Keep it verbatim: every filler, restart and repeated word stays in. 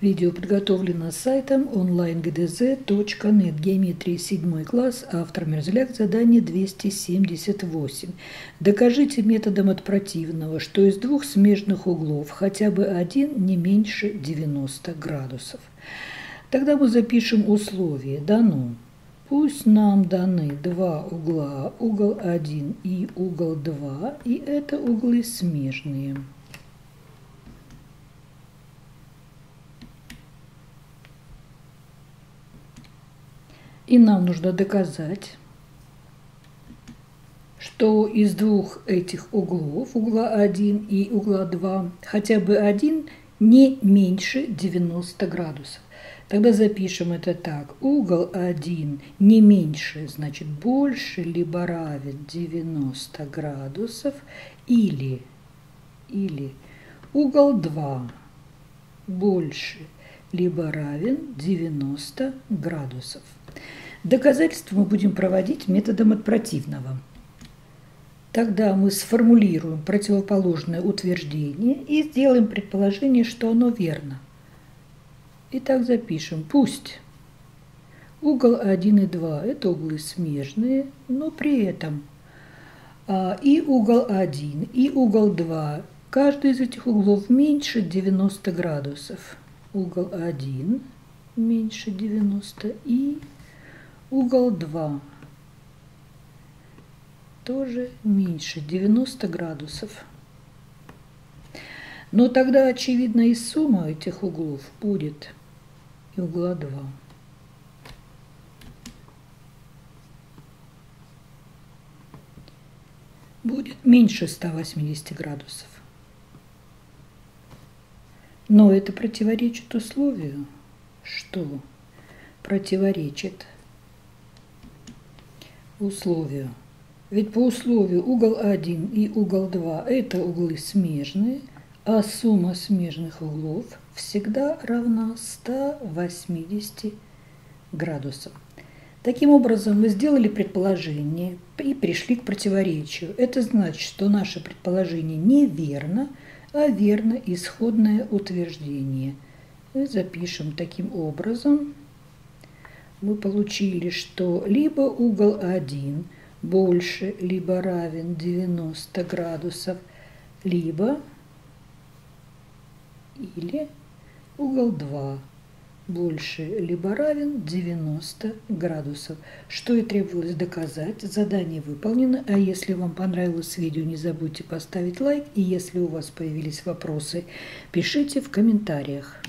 Видео подготовлено сайтом онлайн гэ дэ зэ точка нет. Геометрия седьмой класс. Автор Мерзляк. Задание двести семьдесят восемь. Докажите методом от противного, что из двух смежных углов хотя бы один не меньше девяноста градусов. Тогда мы запишем условие. Дано. Пусть нам даны два угла, угол один и угол два, и это углы смежные. И нам нужно доказать, что из двух этих углов, угла один и угла два, хотя бы один не меньше девяноста градусов. Тогда запишем это так. Угол один не меньше, значит больше, либо равен девяноста градусов, или, или угол два больше, либо равен девяноста градусов. Доказательство мы будем проводить методом от противного. Тогда мы сформулируем противоположное утверждение и сделаем предположение, что оно верно. Итак, запишем. Пусть угол один и два – это углы смежные, но при этом а, и угол один, и угол два, каждый из этих углов меньше девяноста градусов. Угол один меньше девяноста и угол два тоже меньше девяноста градусов. Но тогда, очевидно, и сумма этих углов будет и угла два. Будет меньше ста восьмидесяти градусов. Но это противоречит условию, что противоречит условию. Ведь по условию угол один и угол два – это углы смежные, а сумма смежных углов всегда равна ста восьмидесяти градусам. Таким образом, мы сделали предположение и пришли к противоречию. Это значит, что наше предположение неверно, а верно исходное утверждение. И запишем таким образом. Мы получили, что либо угол один больше, либо равен девяноста градусов, либо или угол два больше, либо равен девяноста градусов. Что и требовалось доказать. Задание выполнено. А если вам понравилось видео, не забудьте поставить лайк. И если у вас появились вопросы, пишите в комментариях.